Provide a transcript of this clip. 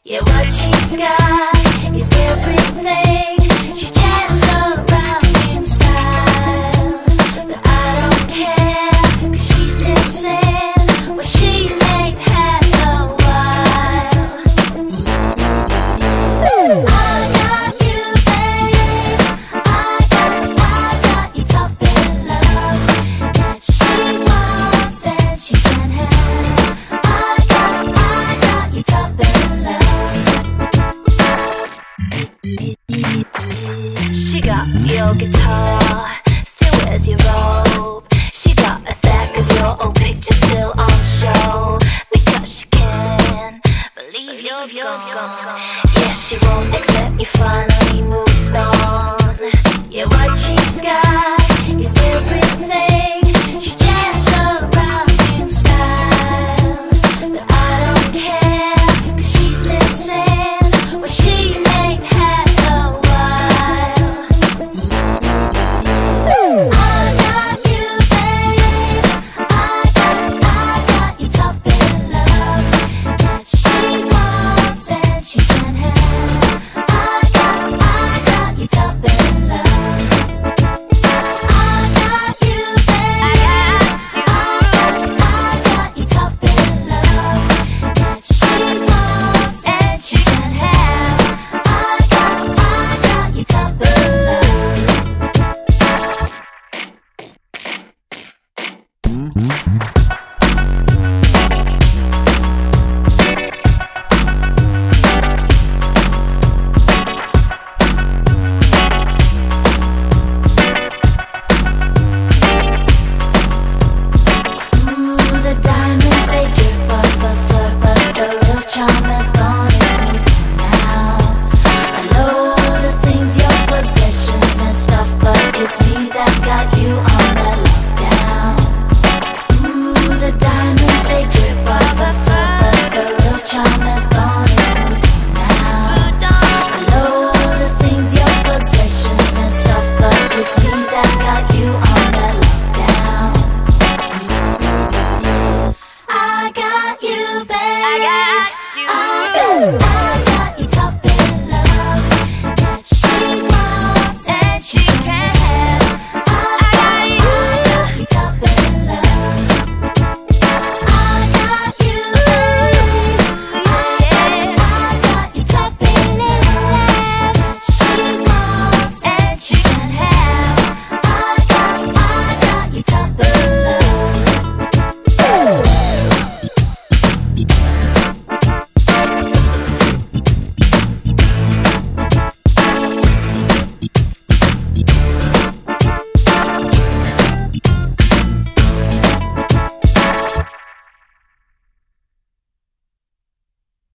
Yeah, what she's got is everything. She jams around in style, but I don't care, 'cause she's missing what she ain't had a while. I got you, babe. I got you topping love that she wants and she can have. I got you topping love. She got your guitar, still wears your robe. She got a stack of your old pictures still on show, because she can't believe you're gone. Yeah, she won't accept you finally moved on. Yeah, what she's got is everything. She jams around in style, but I don't care, 'cause she's missing what she ain't had a while. I got you, babe. I got you topping love that she wants and she can have. I got you topping love. I got you, babe. I got you topping love that she wants and she can have. I got you topping love. Ooh, the diamonds, they drip off her fur, but the real charm has gone and smooth now. A load of things, your possessions and stuff, but it's me that got you on the lockdown. Ooh, the diamonds, they drip off her fur, but the real charm has gone and smooth now. A load of things, your possessions and stuff, but it's me that got you on the lockdown. I got you, babe. I got you.